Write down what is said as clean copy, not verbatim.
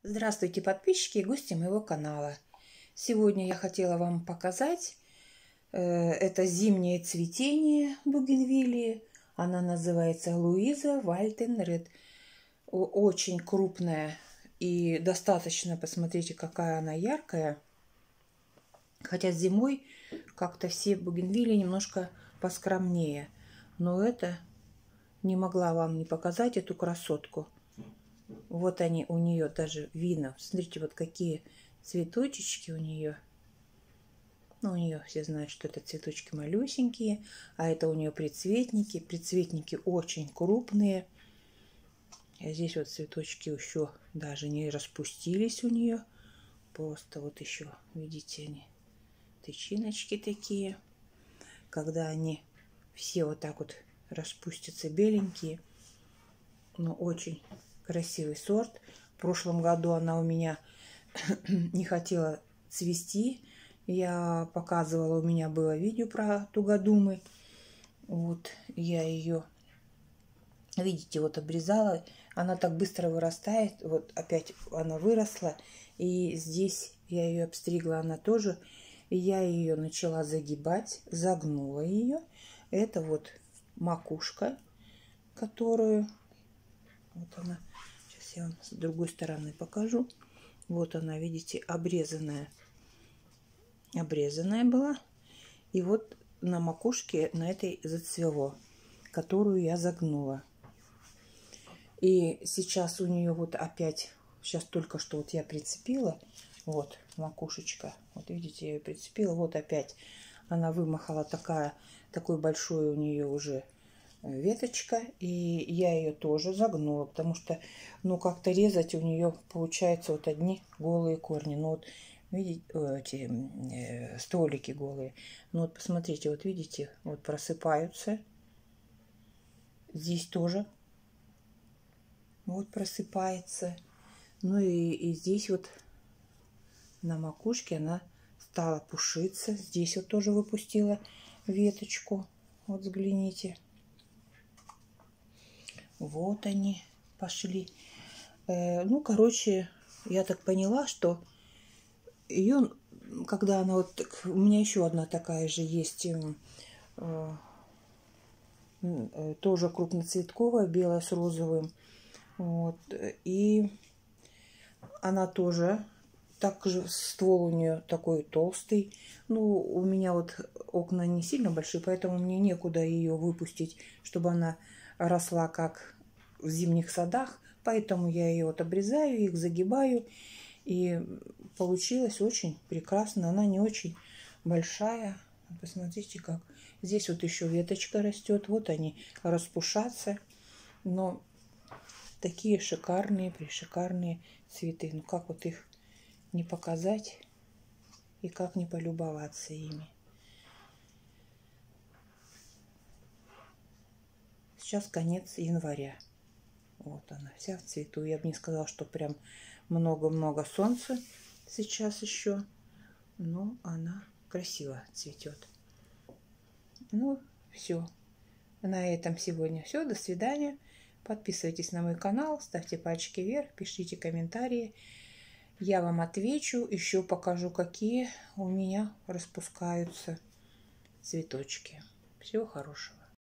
Здравствуйте, подписчики и гости моего канала. Сегодня я хотела вам показать это зимнее цветение бугенвиллии. Она называется Луиза Вальтенред. Очень крупная и достаточно, посмотрите, какая она яркая. Хотя зимой как-то все бугенвиллии немножко поскромнее. Но это не могла вам не показать, эту красотку. Вот они у нее даже видно. Смотрите, вот какие цветочечки у нее. Ну, у нее все знают, что это цветочки малюсенькие, а это у нее предцветники. Предцветники очень крупные. А здесь вот цветочки еще даже не распустились у нее. Просто вот еще, видите, они тычиночки такие. Когда они все вот так вот распустятся беленькие. Но очень красивый сорт. В прошлом году она у меня не хотела цвести. Я показывала, у меня было видео про тугодумы. Вот я ее, видите, вот обрезала. Она так быстро вырастает. Вот опять она выросла. И здесь я ее обстригла, она тоже. И я ее начала загибать, загнула ее. Это вот макушка, которую... Вот она. Сейчас я вам с другой стороны покажу. Вот она, видите, обрезанная. Обрезанная была. И вот на макушке на этой зацвело, которую я загнула. И сейчас у нее вот опять, сейчас только что вот я прицепила. Вот макушечка. Вот видите, я ее прицепила. Вот опять она вымахала такой большой у нее уже веточка, и я ее тоже загнула, потому что, ну, как-то резать у нее получается вот одни голые корни. Ну, вот видите, эти стволики голые. Ну, вот посмотрите, вот видите, вот просыпаются. Здесь тоже вот просыпается. Ну, и здесь вот на макушке она стала пушиться. Здесь вот тоже выпустила веточку. Вот взгляните. Вот они пошли. Ну, короче, я так поняла, что ее, когда она вот... У меня еще одна такая же есть, тоже крупноцветковая, белая с розовым. Вот. И она тоже... Также ствол у нее такой толстый. Ну, у меня вот окна не сильно большие, поэтому мне некуда ее выпустить, чтобы она росла как в зимних садах. Поэтому я ее вот обрезаю, их загибаю. И получилось очень прекрасно. Она не очень большая. Посмотрите, как. Здесь вот еще веточка растет. Вот они распушатся. Но такие шикарные, пришикарные цветы. Ну, как вот их не показать и как не полюбоваться ими. Сейчас конец января. Вот она вся в цвету. Я бы не сказала, что прям много-много солнца сейчас еще. Но она красиво цветет. Ну, все. На этом сегодня все. До свидания. Подписывайтесь на мой канал, ставьте пальчики вверх, пишите комментарии. Я вам отвечу, еще покажу, какие у меня распускаются цветочки. Всего хорошего.